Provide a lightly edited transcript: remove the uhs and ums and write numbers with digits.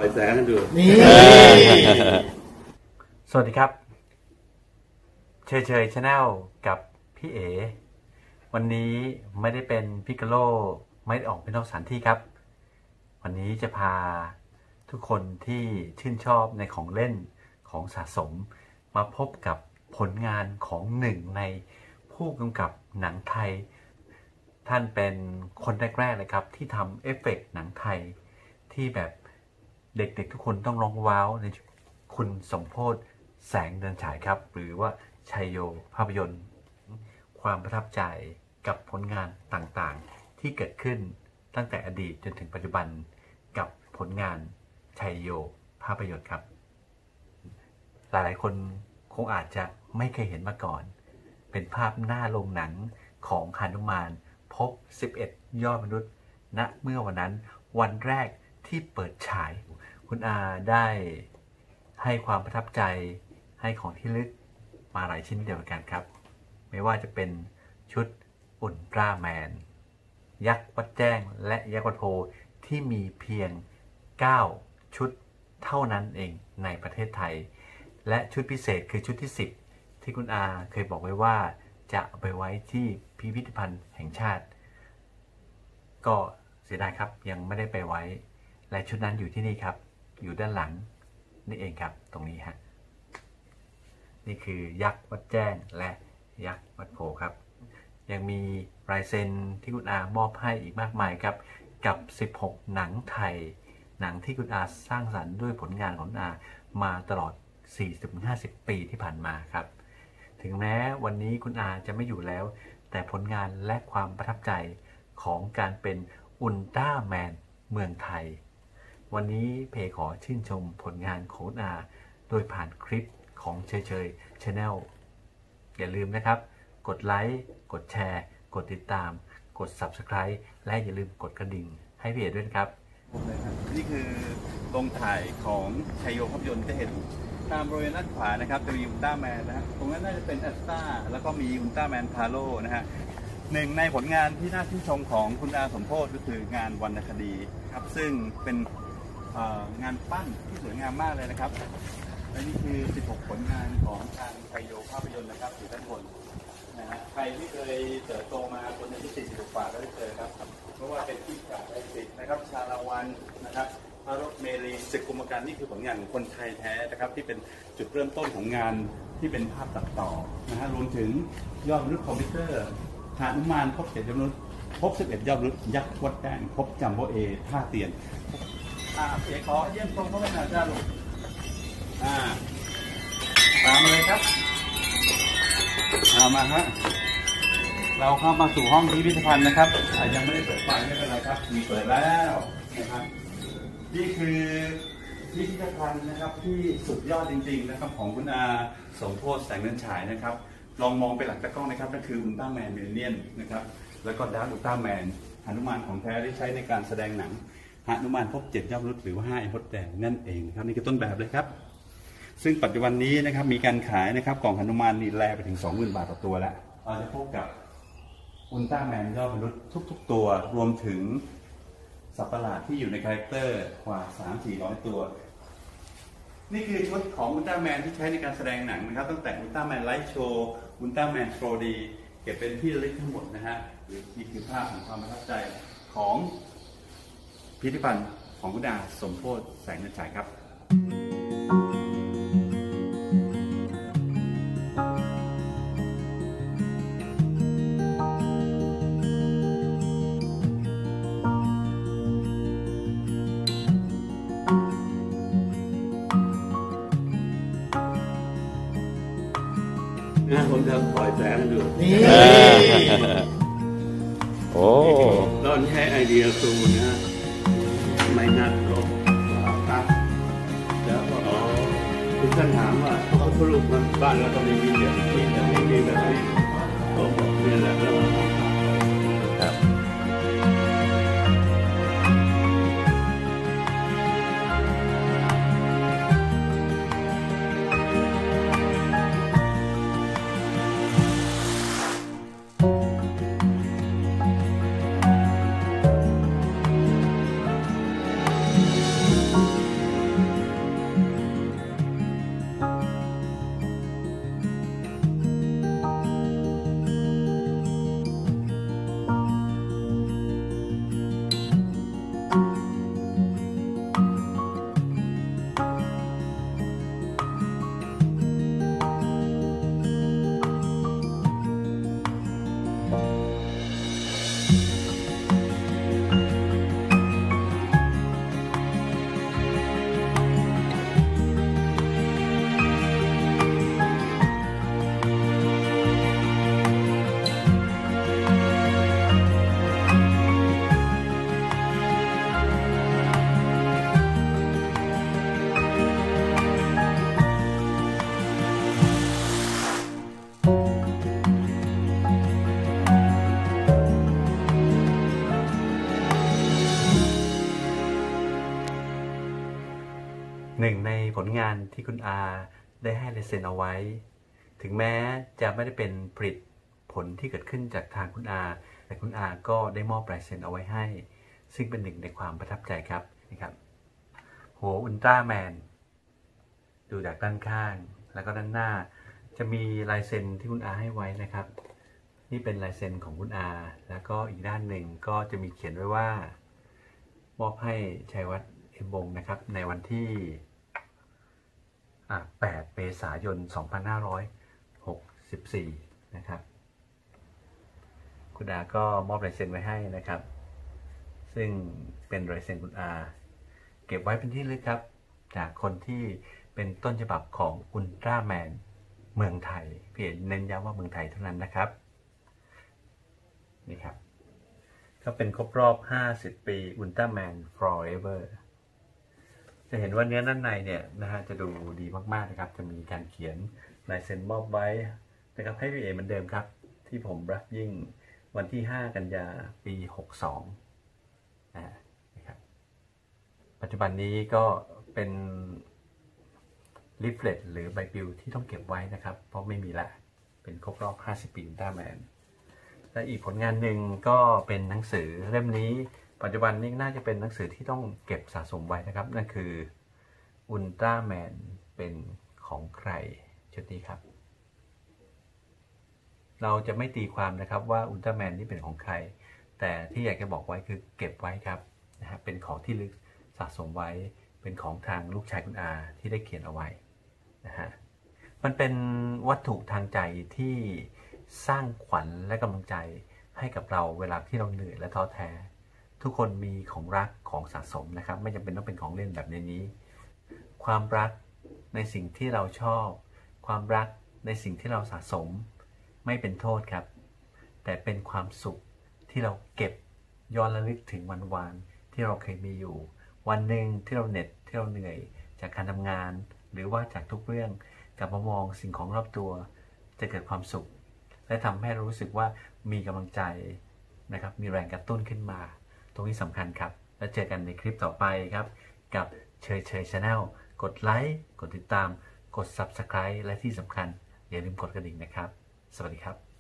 อยแสงกันดูนี่สวัสดีครับเชยชาแนลกับพี่เอวันนี้ไม่ได้เป็นพิกาโลไม่ได้ออกไปนอกสถานที่ครับวันนี้จะพาทุกคนที่ชื่นชอบในของเล่นของสะสมมาพบกับผลงานของหนึ่งในผู้กำกับหนังไทยท่านเป็นคนแรกๆเลยครับที่ทำเอฟเฟกต์หนังไทยที่แบบเด็กๆทุกคนต้องร้องว้าวในคุณสมโพธิ์แสงเดินฉายครับหรือว่าชัยโยภาพยนตร์ความประทับใจกับผลงานต่างๆที่เกิดขึ้นตั้งแต่อดีตจนถึงปัจจุบันกับผลงานชัยโยภาพยนตร์ครับหลายๆคนคงอาจจะไม่เคยเห็นมาก่อนเป็นภาพหน้าโรงหนังของหนุมานพบ11 ยอดมนุษย์ณเมื่อวันนั้นวันแรกที่เปิดฉายคุณอาได้ให้ความประทับใจให้ของที่ลึกมาหลายชิ้นเดียวกันครับไม่ว่าจะเป็นชุดอุลตร้าแมนยักษ์วัดแจ้งและยักษ์วัดโพที่มีเพียง9ชุดเท่านั้นเองในประเทศไทยและชุดพิเศษคือชุดที่10ที่คุณอาเคยบอกไว้ว่าจะเอาไปไว้ที่พิพิธภัณฑ์แห่งชาติก็เสียดายครับยังไม่ได้ไปไว้และชุดนั้นอยู่ที่นี่ครับอยู่ด้านหลังนี่เองครับตรงนี้ฮะนี่คือยักษ์วัดแจ้งและยักษ์วัดโพครับยังมีลายเซ็นที่คุณอามอบให้อีกมากมายครับกับ16หนังไทยหนังที่คุณอาสร้างสรรค์ด้วยผลงานของคุณอามาตลอด 40-50 ปีที่ผ่านมาครับถึงแม้วันนี้คุณอาจะไม่อยู่แล้วแต่ผลงานและความประทับใจของการเป็นอุลตร้าแมนเมืองไทยวันนี้เพขอชื่นชมผลงานของคุณอาโดยผ่านคลิปของเชยชาแนลอย่าลืมนะครับกดไลค์กดแชร์กดติดตามกด Subscribe และอย่าลืมกดกระดิ่งให้พี่เอด้วยนะครับนี่คือโรงถ่ายของชัยโยภาพยนตร์จะเห็นตามบริเวณด้านขวานะครับจะมีอุลตร้าแมนนะฮะตรงนั้นน่าจะเป็นแอสตาแล้วก็มีอุลตร้าแมนพาโลนะฮะหนึ่งในผลงานที่น่าชื่นชมของคุณอาสมโพธิ์ก็คืองานวรรณคดีครับซึ่งเป็นงานปั้นที่สวยงามมากเลยนะครับและนี่คือ16ผลงานของทางชัยโยภาพยนตร์นะครับอยู่ด้านบนนะฮะใครที่เคยเติบโตมาคนอายุ40 กว่าก็ได้เจอครับเพราะว่าเป็นที่กาไดสิทธิ์นะครับชาละวันนะครับพระรถเมลีศึกกุมการนี่คือผลงานของคนไทยแท้นะครับที่เป็นจุดเริ่มต้นของงานที่เป็นภาพตัดต่อนะฮะรวมถึงยอดมนุษย์คอมพิวเตอร์หนุมานพบ7 ยอดมนุษย์พบ11 ยอดมนุษย์ยักษ์วัดแจ้งพบจัมโบเอท่าเตียนเสียขอเยี่ยมชมเขาไม่นานจ้าลูกตามเลยครับเอามาฮะเราเข้ามาสู่ห้องพิพิธภัณฑ์นะครับยังไม่ได้เปิดไฟไม่เป็นไรครับมีเปิดแล้วนะครับนี่คือพิพิธภัณฑ์นะครับที่สุดยอดจริงๆนะครับของคุณอาสมโพธิ์แสงเดินฉายนะครับลองมองไปหลังตะกล้องนะครับนั่นคืออุลตร้าแมนมิลเนียนนะครับแล้วก็ดาร์คอุลตร้าแมนหนุมานของแท้ที่ใช้ในการแสดงหนังหนุมานพบ7 ยอดมนุษย์หรือว่า5 ไอ้มดแดงนั่นเองนะครับนี่คือต้นแบบเลยครับซึ่งปัจจุบันนี้นะครับมีการขายนะครับกล่องหนุมานนี่แลไปถึง 20,000 บาทต่อตัวแล้วเราจะพบกับอุลตร้าแมนยอดมนุษย์ทุกๆตัวรวมถึงสัตว์ประหลาดที่อยู่ในคาแรคเตอร์กว่า 300-400 ตัวนี่คือชุดของอุลตร้าแมนที่ใช้ในการแสดงหนังนะครับตั้งแต่อุลตร้าแมนไลท์โชว์อุลตร้าแมน 4D เก็บเป็นที่ระลึกทั้งหมดนะฮะนี่คือภาพของความประทับใจของพิพิธภัณฑ์ของคุณอาสมโพธิ์แสงเดินฉายครับผมจะปล่อยแสงดูนี่โอ้ตอนนี้ให้ไอเดียซูนะไม่นัดลบตัดแล้วก็คุณท่านถามว่าเขาสรุปมันบ้านแล้วก็ไม่มีเดี๋ยวมีแบบนี้แบบนี้ก็บอกนี่แหละแล้วครับหนึ่งในผลงานที่คุณอาได้ให้ลายเซ็นเอาไว้ ถึงแม้จะไม่ได้เป็นผลิตผลที่เกิดขึ้นจากทางคุณอาแต่คุณอาก็ได้มอบลายเซ็นเอาไว้ให้ซึ่งเป็นหนึ่งในความประทับใจครับนะครับหัวอุลตร้าแมนดูจากด้านข้างแล้วก็ด้านหน้าจะมีลายเซ็นที่คุณอาให้ไว้นะครับนี่เป็นลายเซ็นของคุณอาแล้วก็อีกด้านหนึ่งก็จะมีเขียนไว้ว่ามอบให้ชัยวัฒน์เอ็มวงศ์นะครับในวันที่8 เมษายน 2564 นะครับคุณอาก็มอบลายเซ็นไว้ให้นะครับซึ่งเป็นลายเซ็นคุณอาเก็บไว้เป็นที่ระลึกครับจากคนที่เป็นต้นฉบับของอุลตร้าแมนเมืองไทยพี่เน้นย้ำว่าเมืองไทยเท่านั้นนะครับนี่ครับก็เป็นครบรอบ 50 ปีอุลตร้าแมน Forever จะเห็นว่าเนื้อด้านในเนี่ยนะฮะจะดูดีมากๆนะครับจะมีการเขียนลายเซ็นมอบไว้นะครับให้พี่เอเหมือนเดิมครับที่ผมรับยิ่งวันที่ 5 กันยาปี 62นะครับปัจจุบันนี้ก็เป็นลิฟเล็ตหรือใบปลิวที่ต้องเก็บไว้นะครับเพราะไม่มีละเป็นครบรอบ 50 ปีอุลตร้าแมนและอีกผลงานหนึ่งก็เป็นหนังสือเล่มนี้ปัจจุบันนี้น่าจะเป็นหนังสือที่ต้องเก็บสะสมไว้นะครับนั่นคืออุลตร้าแมนเป็นของใครชุดนี้ครับเราจะไม่ตีความนะครับว่าอุลตร้าแมนนี่เป็นของใครแต่ที่อยากจะบอกไว้คือเก็บไว้ครับนะฮะเป็นของที่ลึกสะสมไว้เป็นของทางลูกชายคุณอาที่ได้เขียนเอาไว้นะฮะมันเป็นวัตถุทางใจที่สร้างขวัญและกำลังใจให้กับเราเวลาที่เราเหนื่อยและท้อแท้ทุกคนมีของรักของสะสมนะครับไม่จำเป็นต้องเป็นของเล่นแบบในนี้ความรักในสิ่งที่เราชอบความรักในสิ่งที่เราสะสมไม่เป็นโทษครับแต่เป็นความสุขที่เราเก็บย้อนระลึกถึงวันวานที่เราเคยมีอยู่วันหนึ่งที่เราเหน็ดที่เราเหนื่อยจากการทำงานหรือว่าจากทุกเรื่องกลับมามองสิ่งของรอบตัวจะเกิดความสุขและทำให้เรารู้สึกว่ามีกำลังใจนะครับมีแรงกระตุ้นขึ้นมาตรงนี้สำคัญครับแล้วเจอกันในคลิปต่อไปครับกับเชยชาแนลกดไลค์กดติดตามกด Subscribe และที่สำคัญอย่าลืมกดกระดิ่งนะครับสวัสดีครับ